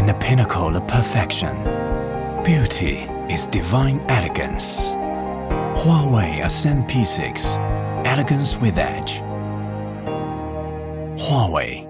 the pinnacle of perfection. Beauty is divine elegance. HUAWEI Ascend P6, elegance with edge. HUAWEI.